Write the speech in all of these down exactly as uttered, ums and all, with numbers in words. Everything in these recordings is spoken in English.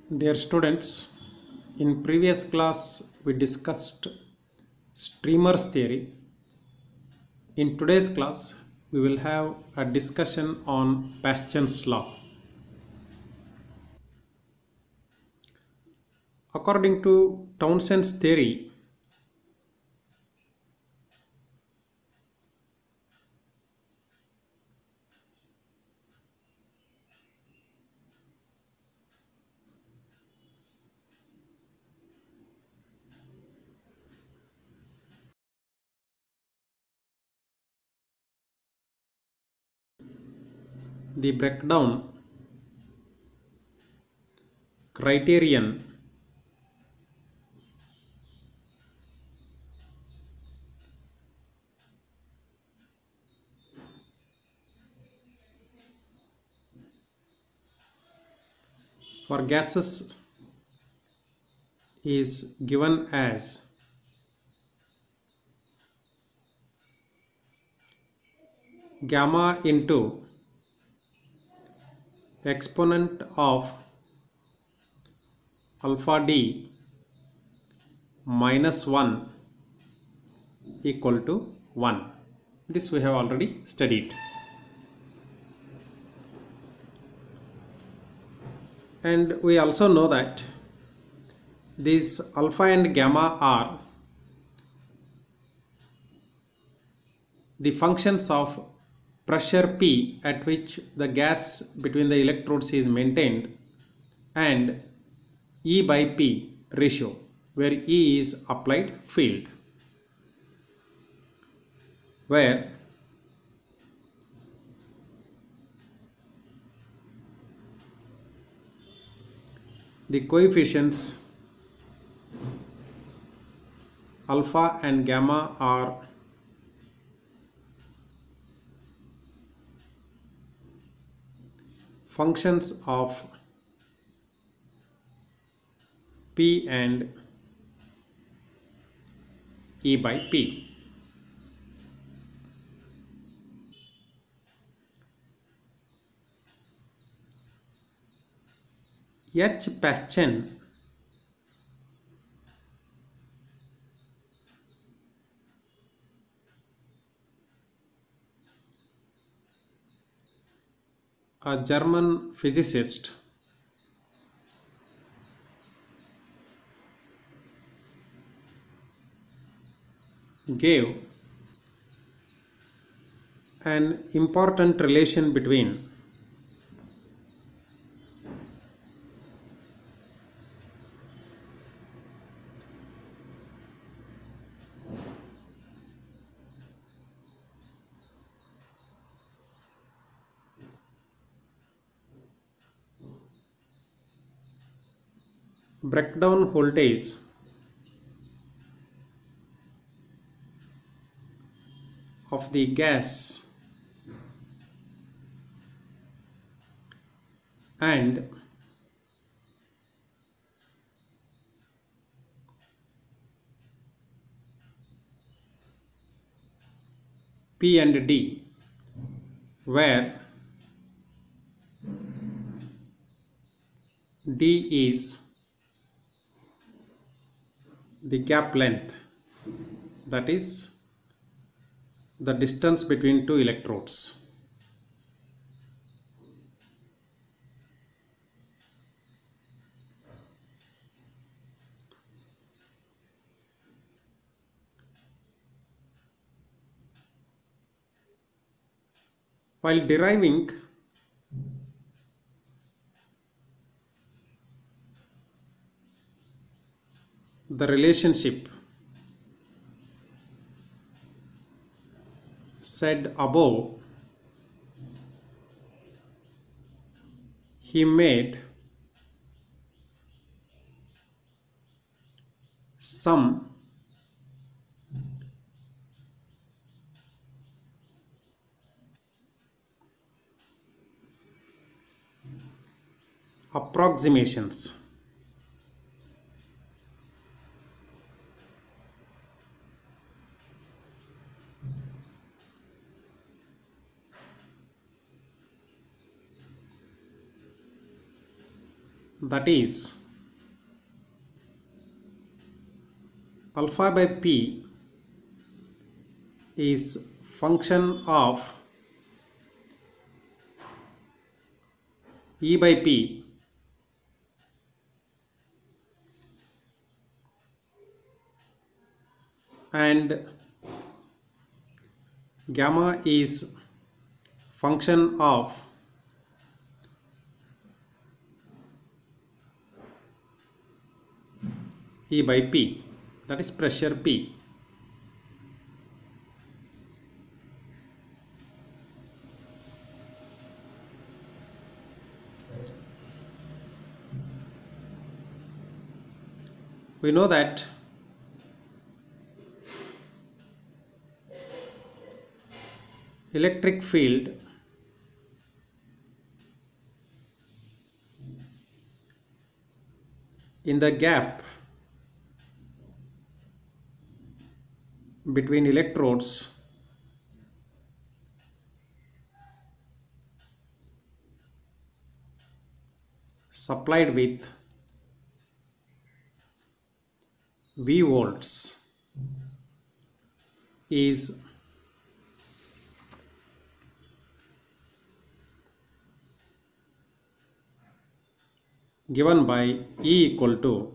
Dear students, in previous class we discussed streamers theory. In today's class we will have a discussion on Paschen's law. According to Townsend's theory, the breakdown criterion for gases is given as gamma into exponent of alpha d minus one equal to one. This we have already studied. And we also know that these alpha and gamma are the functions of pressure P at which the gas between the electrodes is maintained and E by P ratio, where E is applied field, where the coefficients alpha and gamma are functions of P and E by P. H. Paschen a German physicist gave an important relation between breakdown voltage of the gas and P and D, where D is the gap length, that is the distance between two electrodes. While deriving the relationship said above, he made some approximations that is alpha by P is function of E by P and gamma is function of E by P, that is pressure P. We know that electric field in the gap between electrodes supplied with V volts is given by E equal to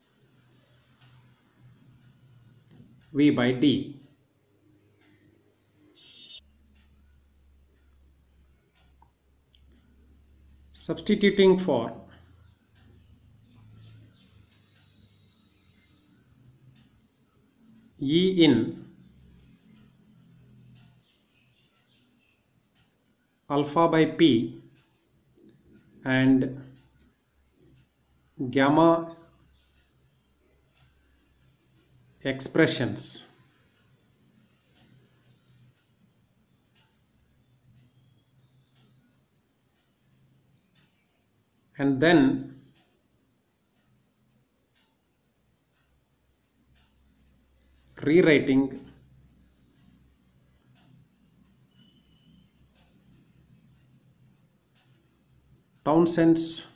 V by D. Substituting for E in alpha by P and gamma expressions, and then rewriting Townsend's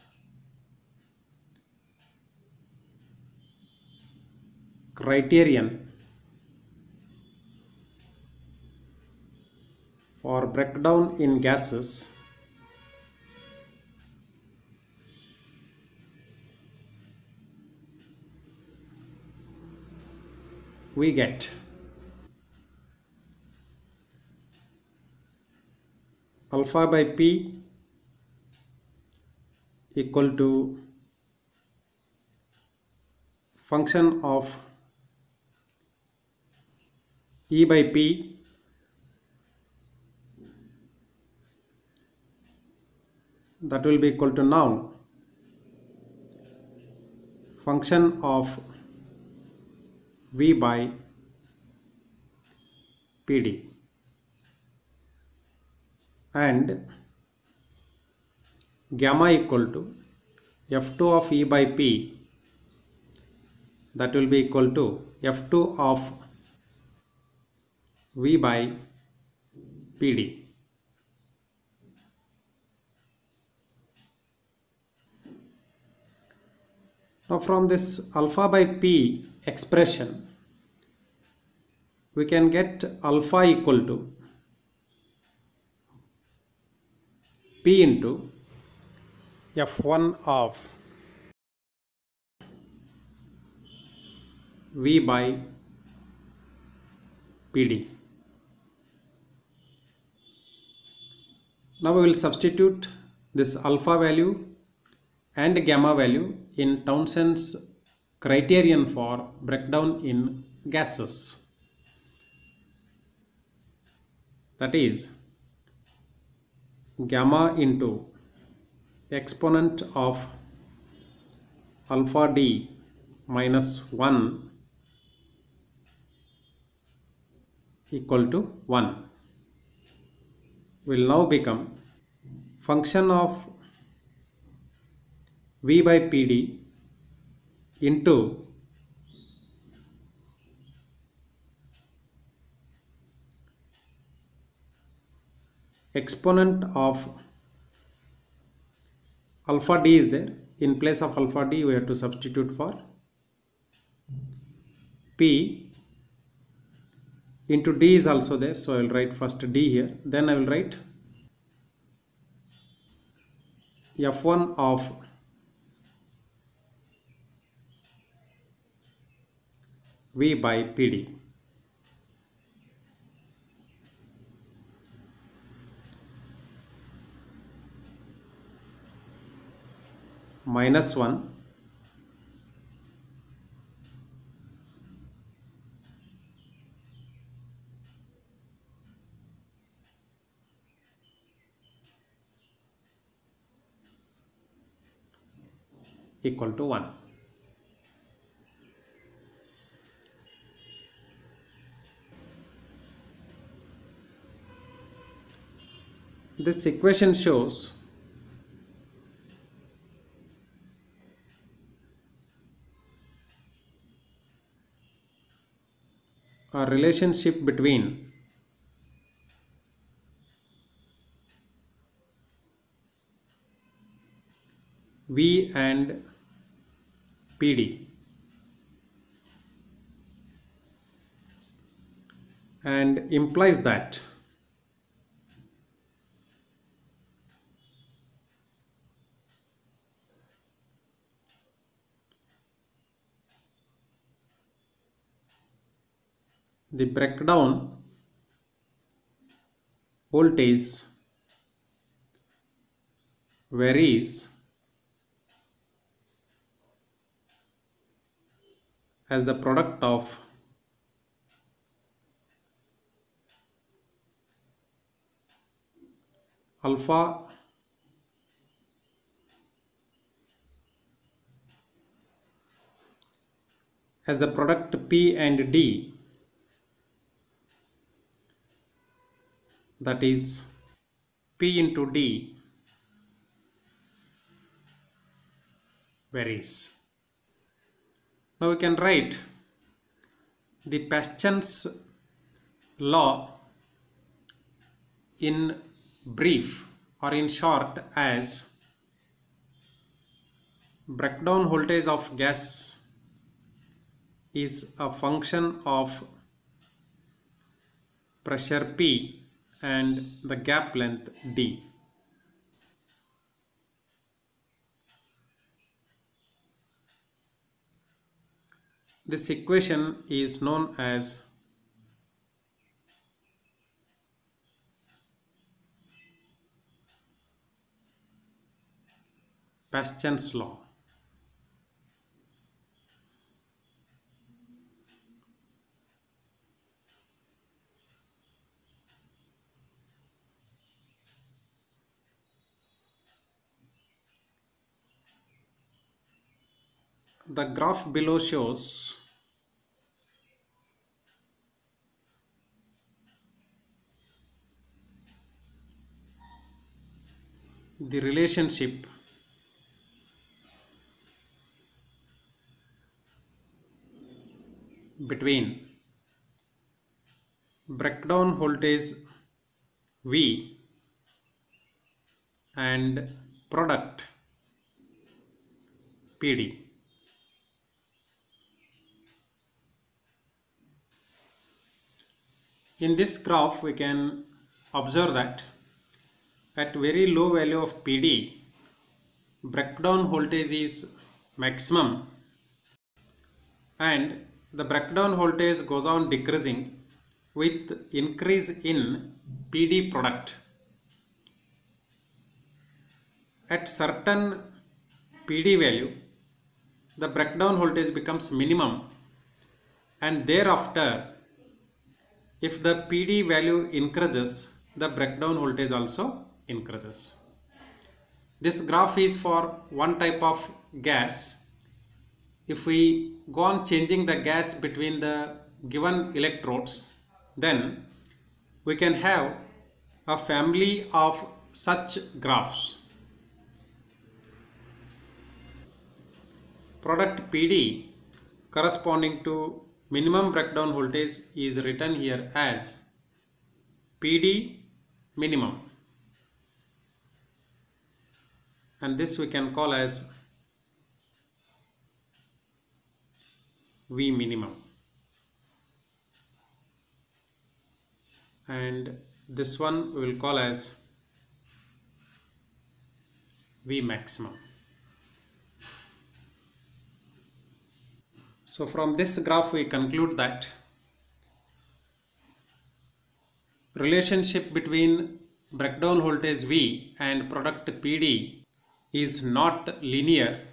criterion for breakdown in gases, we get alpha by P equal to function of E by P that will be equal to now function of V by P D, and gamma equal to F two of E by P, that will be equal to F two of V by P D. Now from this alpha by P expression, we can get alpha equal to P into F one of V by P D. Now we will substitute this alpha value and gamma value in Townsend's criterion for breakdown in gases. That is gamma into exponent of alpha D minus one equal to one will now become function of V by P D into exponent of alpha D is there. In place of alpha D we have to substitute for P into D is also there, so I will write first D here, then I will write F one of V by P D. Minus one equal to one. This equation shows a relationship between V and P D, and implies that the breakdown voltage varies as the product of alpha as the product P and D, that is P into D, varies. Now we can write the Paschen's law in brief or in short as breakdown voltage of gas is a function of pressure P and the gap length D. This equation is known as Paschen's law. The graph below shows the relationship between breakdown voltage V and product P D. In this graph we can observe that at very low value of P D, breakdown voltage is maximum and the breakdown voltage goes on decreasing with increase in P D product. At certain P D value, the breakdown voltage becomes minimum, and thereafter if the P D value increases, the breakdown voltage also increases. This graph is for one type of gas. If we go on changing the gas between the given electrodes, then we can have a family of such graphs. Product P D corresponding to minimum breakdown voltage is written here as P D minimum, and this we can call as V minimum. and this one we will call as V maximum. So from this graph we conclude that relationship between breakdown voltage V and product P D is not linear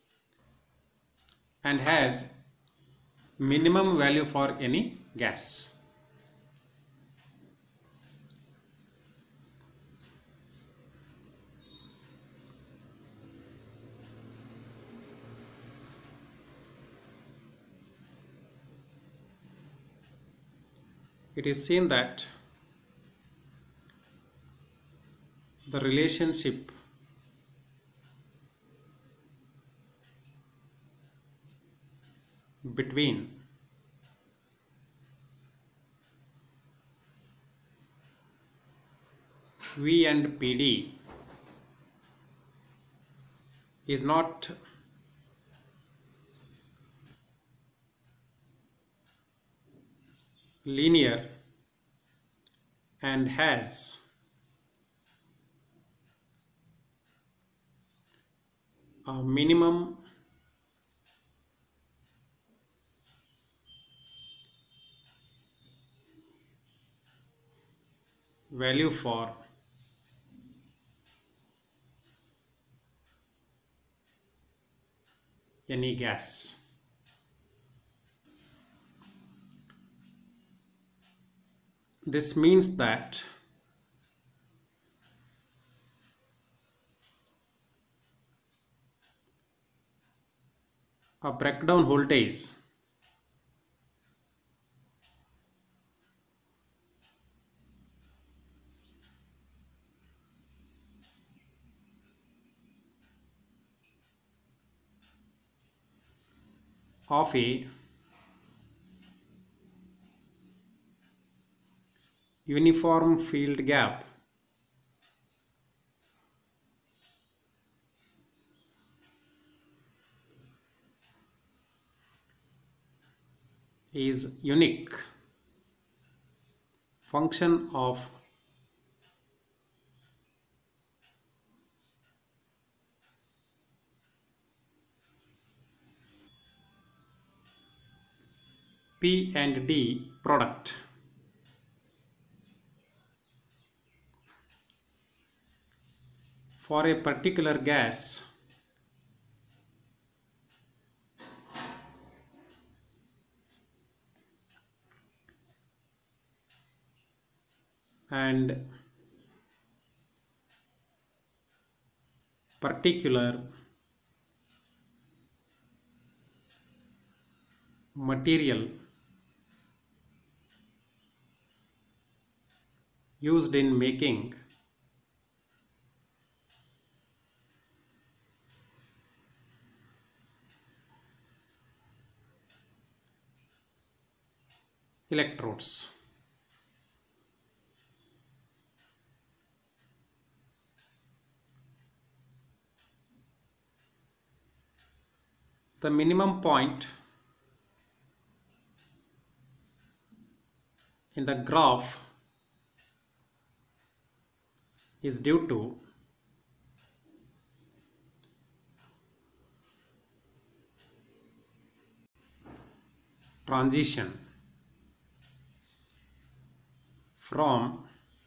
and has minimum value for any gas. It is seen that the relationship between V and P D is not linear and has a minimum value for any gas. This means that a breakdown voltage of a uniform field gap is unique function of P and D product. For a particular gas, and particular material used in making electrodes. The minimum point in the graph is due to transition from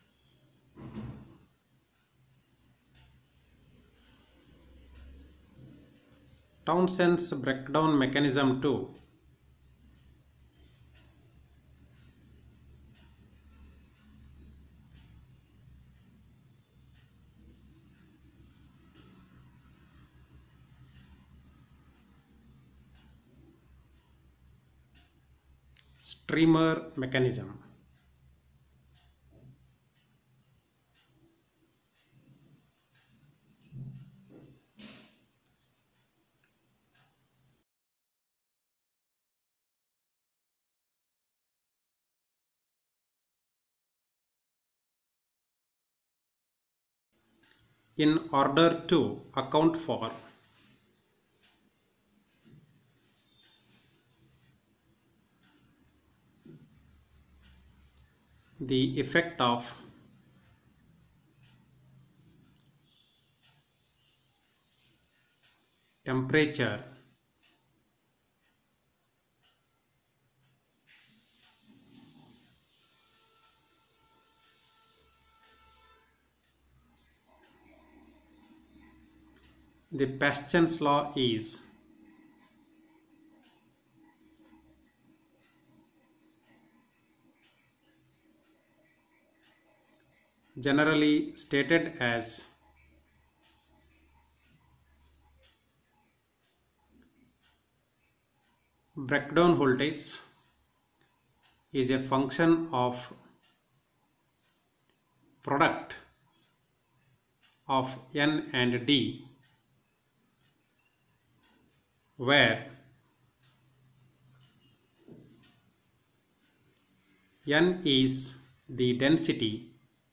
Townsend's breakdown mechanism to streamer mechanism. In order to account for the effect of temperature the Paschen's law is generally stated as breakdown voltage is a function of product of N and D, where N is the density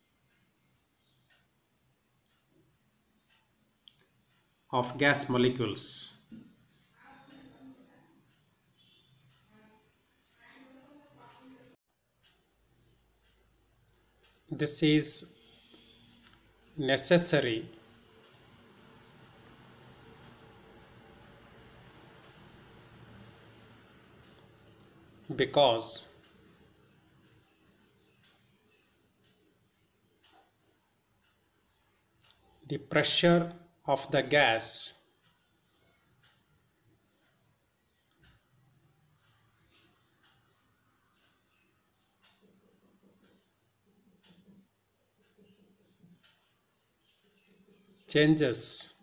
of gas molecules. This is necessary because the pressure of the gas changes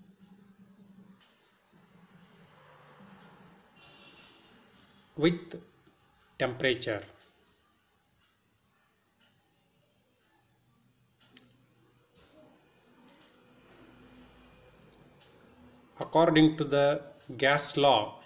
with temperature. According to the gas law,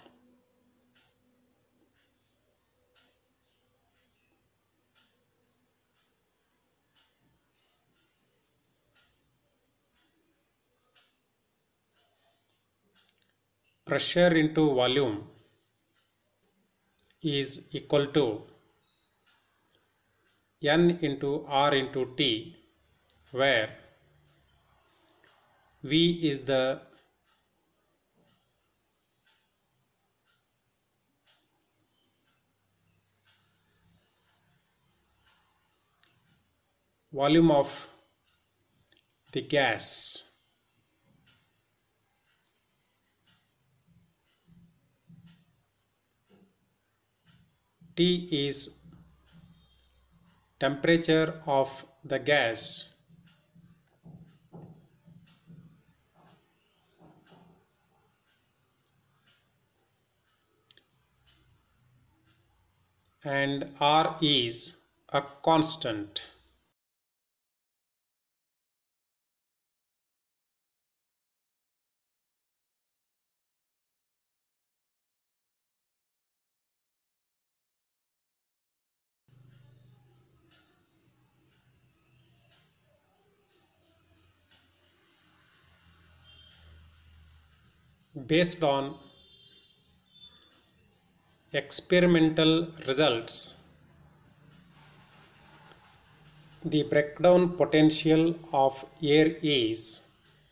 pressure into volume is equal to N into R into T, where V is the volume of the gas. T is temperature of the gas. And R is a constant. Based on experimental results, the breakdown potential of air is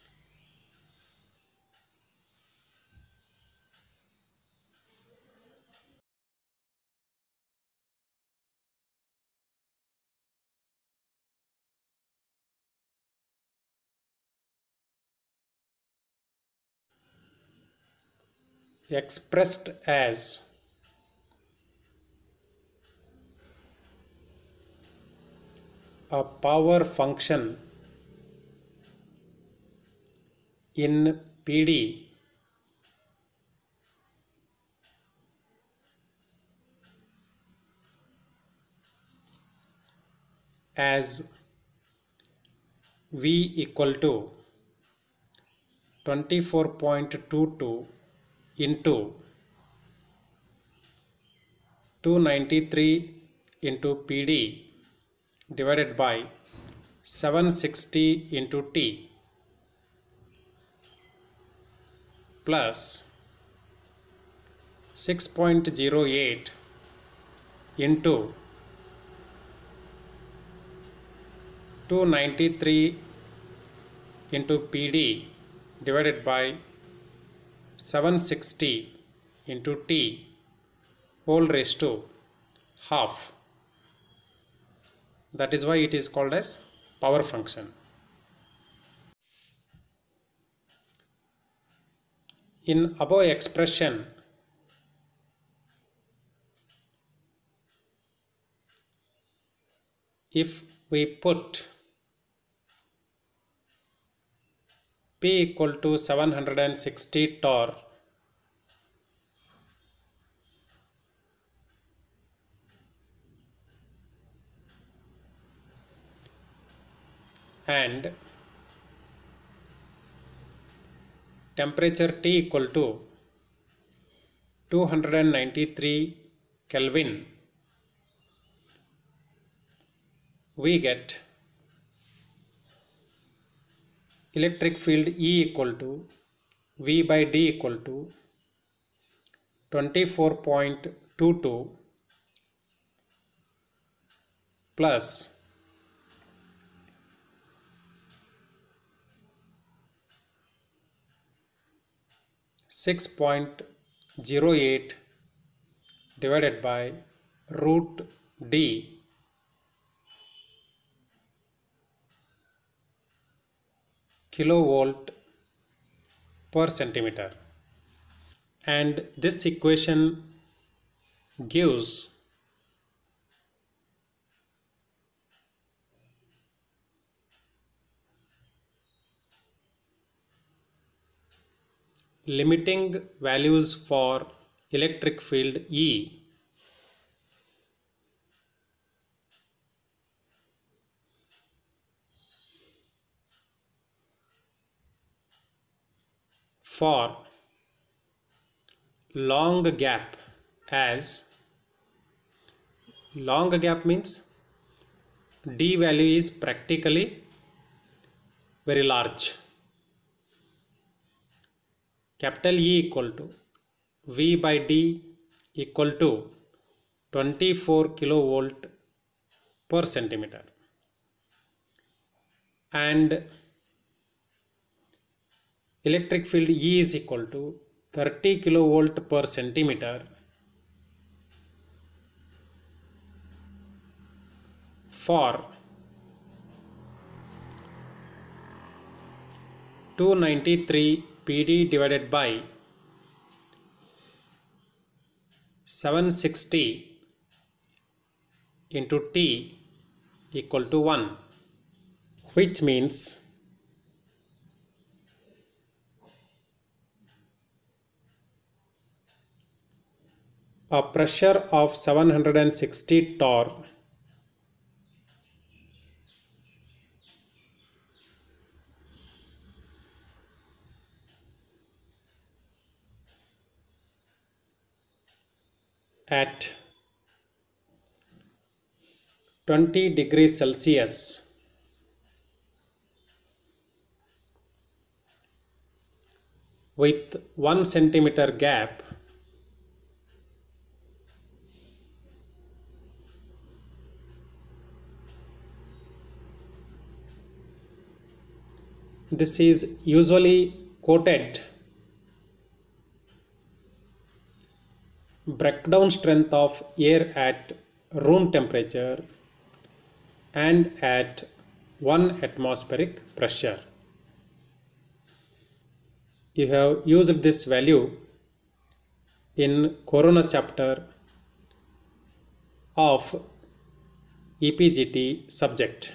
expressed as a power function in P D as V equal to twenty-four point two two into two hundred ninety-three into P D divided by seven hundred sixty into T plus six point zero eight into two hundred ninety-three into P D divided by seven hundred sixty into T whole raised to half. That is why it is called as power function. In above expression, if we put P equal to seven hundred sixty torr and temperature T equal to two hundred ninety-three Kelvin, we get electric field E equal to V by D equal to twenty-four point two two plus six point zero eight divided by root D kilovolt per centimeter, and this equation gives limiting values for electric field E for long gap, as long gap means D value is practically very large. Capital E equal to V by D equal to twenty-four kilovolt per centimeter, and electric field E is equal to thirty kilovolt per centimeter for two hundred ninety-three P D divided by seven hundred sixty into T equal to one, which means a pressure of seven hundred sixty torr at twenty degrees Celsius with one centimeter gap this is usually quoted breakdown strength of air at room temperature and at one atmospheric pressure. You have used this value in Corona chapter of E P G T subject.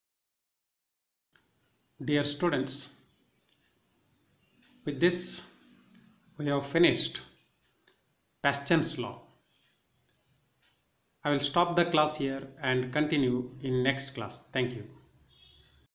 Dear students, with this we have finished Paschen's law. I will stop the class here and continue in next class. Thank you.